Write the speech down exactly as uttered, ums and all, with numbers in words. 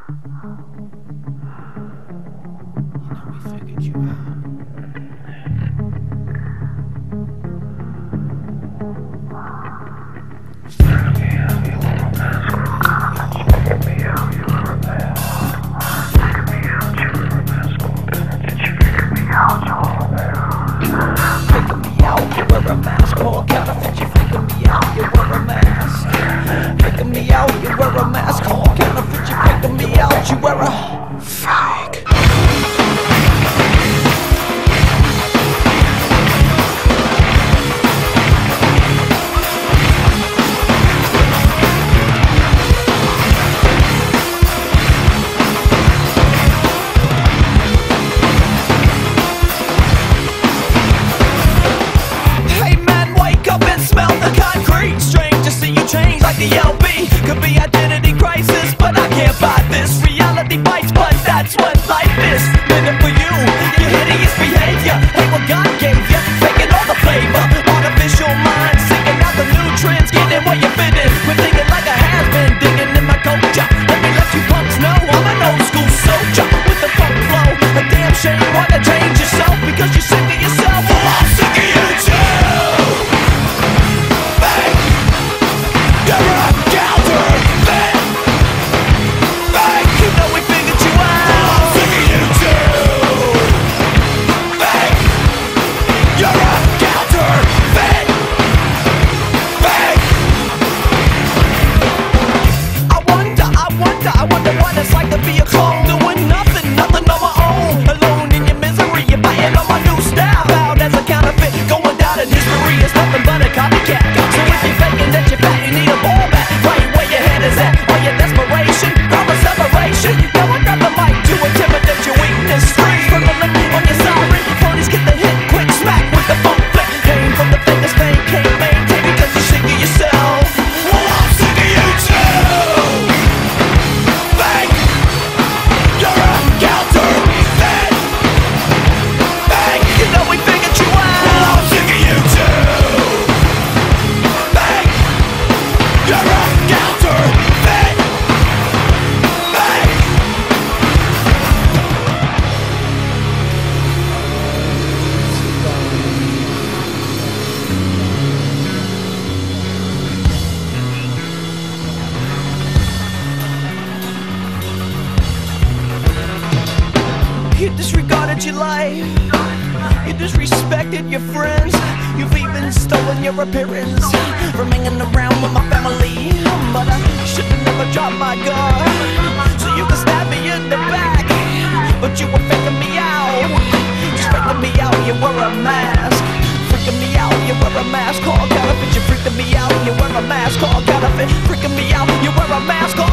The L B could be identity crisis, but I can't buy this. Reality bites, but that's what life is. Living for you, your hideous behavior. Hate what God gave you, faking all the flavor. Artificial mind, seeking out the nutrients, getting where you fit in. We're thinking like a has-been, digging in my culture. Let me let you punks know I'm an old school soldier with the funk flow. A damn shame, wanna change yourself because you're sick of yourself. Well, I'm sick of you too. You disregarded your life, you disrespected your friends. You've even stolen your appearance from hanging around with my family. But I should've never dropped my guard, so you could stab me in the back. But you were faking me out, just faking me out, you wore a mask. Freaking me out, you wear a mask called counterfeit. You're freaking me out, you wear a mask called counterfeit. Freaking me out, you wear a mask called